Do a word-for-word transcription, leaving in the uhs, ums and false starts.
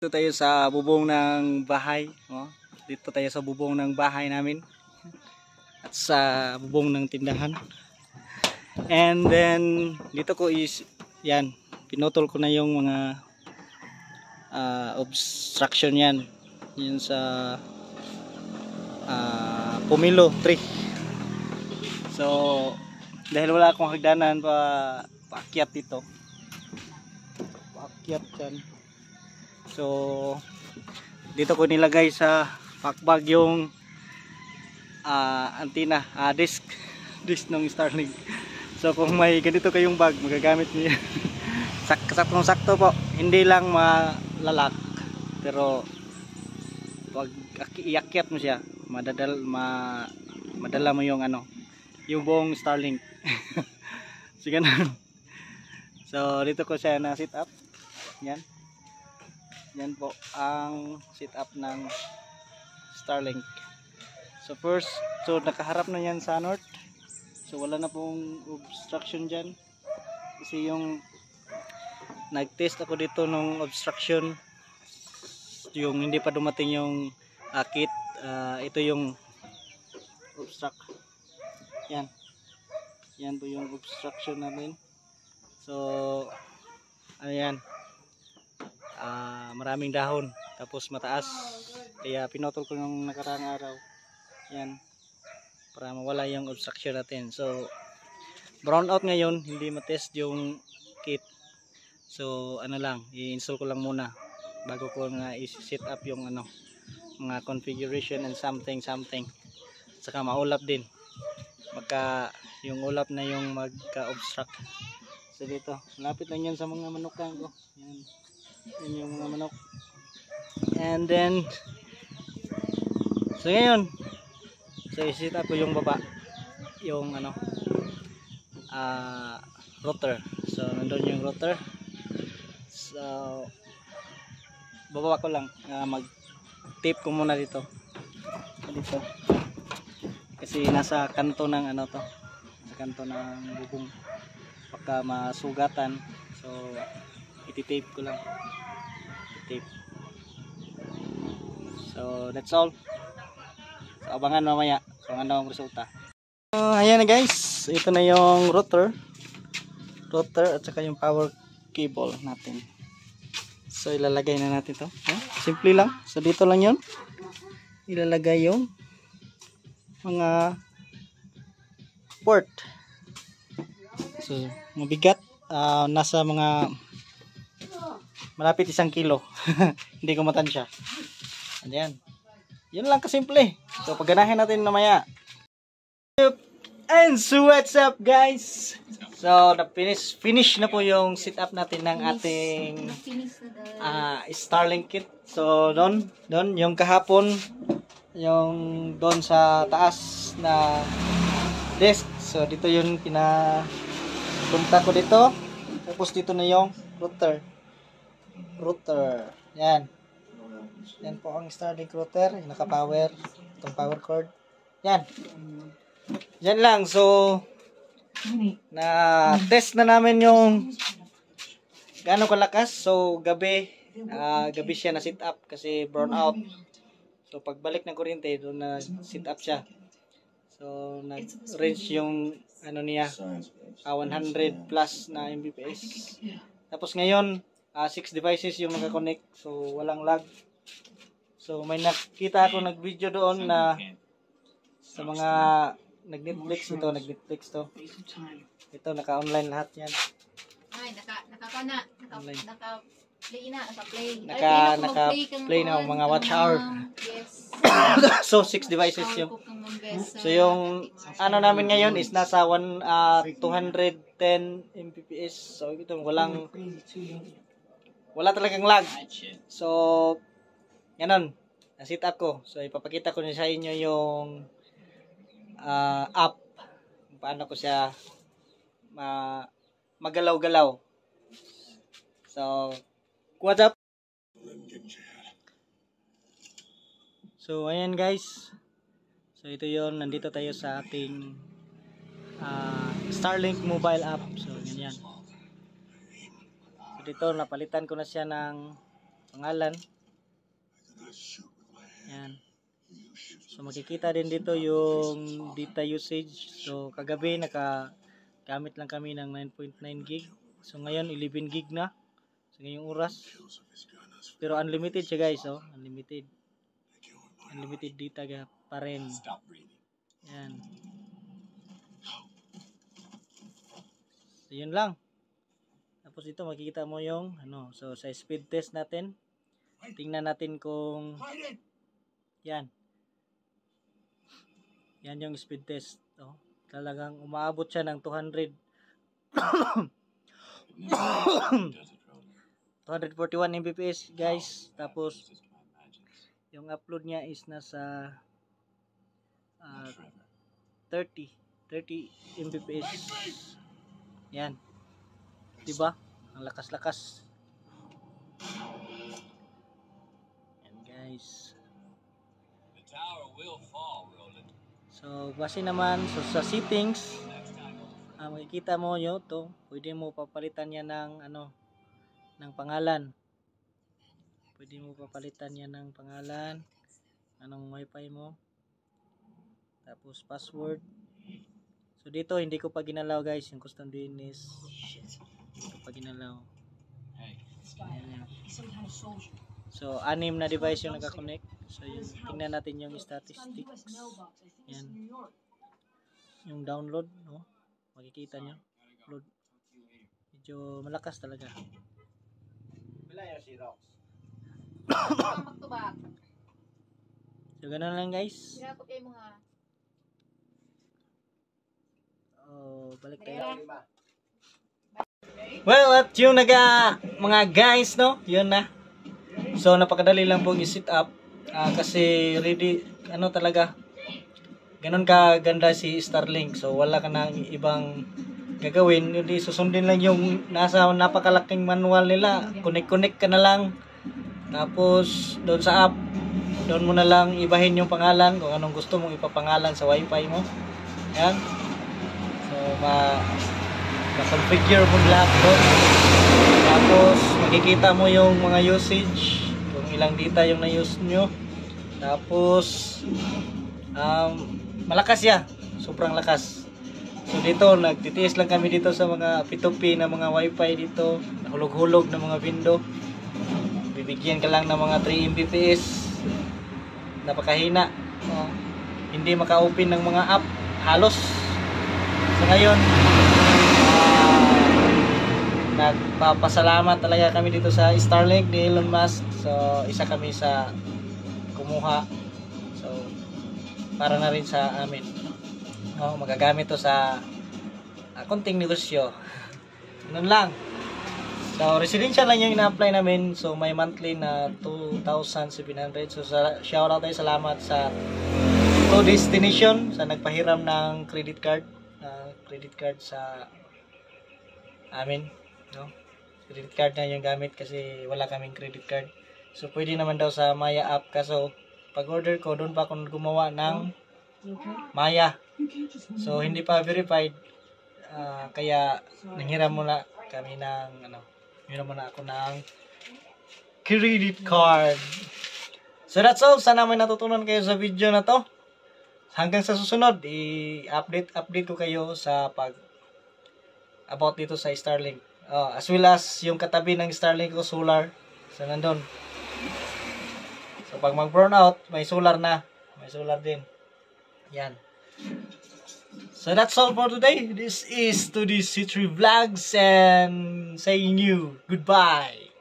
Dito tayo sa bubong ng bahay, oh. Dito tayo sa bubong ng bahay namin at sa bubong ng tindahan. And then dito ko is yan, pinutol ko na yung mga uh, obstruction yan. Yun sa uh, Pomelo tree. So dahil wala akong hagdanan pa paakyat dito. Paakyat dyan. So dito ko nilagay sa pakbag yung uh, antenna, uh, disc disc ng Starlink. So kung may ganito kayong bag, magagamit niyo. Saktong sakto po, hindi lang malalak, pero pag iakyat mo siya, madadal ma, madala mo yung ano, yung buong Starlink. So ganun. So dito ko siya na sit up. Yan. Yan po ang sit up ng Starlink. So first, so nakaharap na yan sa north. So wala na pong obstruction dyan. Kasi yung nag-test ako dito nung obstruction, yung hindi pa dumating yung akit, uh, ito yung obstruct. Yan. Yan po yung obstruction namin. So ano yan, uh, maraming dahon tapos mataas, kaya pinotol ko nung nakaraang araw yan para mawala yung obstruction natin. So brown out ngayon, hindi matest yung kit, so ano lang, i-install ko lang muna bago ko na i-set up yung ano, mga configuration and something something. Saka maulap din, magka yung ulap na yung magka-obstruct. So dito, malapit lang yan sa mga manukan ko. Yan, yan yung mga manok. And then so ngayon, so i-set up ko yung baba, yung ano, uh, router. So nandun yung router. So bababa ko lang, uh, mag-tape ko muna dito. Dito. Kasi nasa kanto ng ano to, sa kanto ng bubong, baka masugatan. So iti-tape ko lang. Tape. So that's all. So abangan mamaya kung ano ang resulta. So ayan na guys, ito na yung router. Router at saka yung power cable natin. So ilalagay na natin to. Yeah, simple lang. So dito lang yun, ilalagay yung mga port. So mabigat, uh, nasa mga malapit isang kilo. Hindi ko matansya. Ayan. Yun lang kasimple. So pagganahin natin namaya. And so what's up guys? So na finish finish na po yung setup natin ng ating uh, Starlink kit. So doon, doon yung kahapon, yung doon sa taas na desk. So dito yung pinapunta ko dito. Tapos dito na yung router. Router. Yan. Yan po ang Starlink router. Yung naka-power. Itong power cord. Yan. Yan lang. So na test na namin yung gaano kalakas. So gabi, uh, gabi siya na sit up kasi burn out. So pagbalik ng kuryente, doon na sit up siya. So nag-range yung ano niya, uh, one hundred plus na M B P S. Tapos ngayon, uh, six devices yung naka-connect, so walang lag. So may nakita ako nag-video doon na sa mga nag-Netflix, ito nag-Netflix to. Ito naka-online lahat yan. Ay, naka naka na, naka naka play na, naka-play. Naka naka-play na mga watch hour. Yes. So six devices yung. So yung ano namin ngayon is nasa one uh, two hundred ten M B P S. So ito walang wala talagang lag. So ganun, na-set up ko. So ipapakita ko na sa inyo yung uh, app, kung paano ko siya ma magalaw-galaw. So what's up? So ayan guys. So ito yon, nandito tayo sa ating uh, Starlink mobile app. So ganyan. So dito napalitan ko na siya ng pangalan. Yan. So makikita din dito yung data usage. So kagabi naka gamit lang kami ng nine point nine gig. So ngayon eleven gig na. So ngayong oras. Pero unlimited siya guys, oh. Unlimited. Unlimited data pa rin. Yan. So yun lang. Tapos dito makikita mo yung ano, so sa speed test natin. Tingnan natin kung yan. Yan yung speed test. Oh, talagang umaabot siya ng two hundred two forty-one megabits guys. Tapos yung upload niya is nasa uh, thirty megabits. Yan. Diba? Ang lakas-lakas. Yan guys. So base naman so sa settings, uh, makikita mo yo to, pwede mo papalitan yan ng ano ng pangalan. Pwede mo papalitan yan ng pangalan, anong wifi mo. Tapos password. So dito hindi ko pa ginalaw guys, yung custom D N S. Hindi ko pa ginalaw. Ayan. So anim na device yung naka-connect. So yun, tingnan natin yung statistics. Yan. Yung download, no? Makikita nyo. Load. Medyo malakas talaga. So ganun lang guys. Oh, balik tayo. Well, at yun naga mga guys, no? Yun na. So napakadali lang pong i-set up. Uh, kasi ready, ano talaga, ganun ka ganda si Starlink. So wala ka nang ibang gagawin, hindi susundin lang yung nasa napakalaking manual nila. Connect-connect ka na lang. Tapos doon sa app, doon mo na lang ibahin yung pangalan kung anong gusto mong ipapangalan sa wifi mo. Yan. So ma ma-configure mo lahat doon. Tapos makikita mo yung mga usage, kung ilang data yung na-use nyo. Tapos um, malakas ya, sobrang lakas. So dito nagtitiis lang kami dito sa mga P two P na mga wifi dito, nahulog-hulog na mga window. Bibigyan ka lang ng mga three megabits. Napakahina. Oh, hindi maka-open ng mga app halos. So ngayon uh, nagpapasalamat talaga kami dito sa Starlink ni Elon Musk. So isa kami sa kumuha. So para na rin sa amin. Oh, magagamit to sa uh, konting negosyo. Ganun lang. So residential lang yung ina-apply namin. So may monthly na two thousand seven hundred. So sa, shout out tayo, salamat sa To Destination sa nagpahiram ng credit card. Uh, credit card sa amin, no? Credit card na yung gamit kasi wala kaming credit card. So pwede naman daw sa Maya app, kaso pag order ko doon pa ako gumawa ng Maya. So hindi pa verified, uh, kaya nanghiram muna kami ng ano, nanghiram muna ako ng credit card. So that's all. Sana may natutunan kayo sa video na to. Hanggang sa susunod, i-update update ko kayo sa pag about dito sa Starlink. Uh, as well as yung katabi ng Starlink ko, solar. So nandun. So pag mag-burn out, may solar na. May solar din. Yan. So that's all for today. This is two D C three Vlogs and saying you goodbye.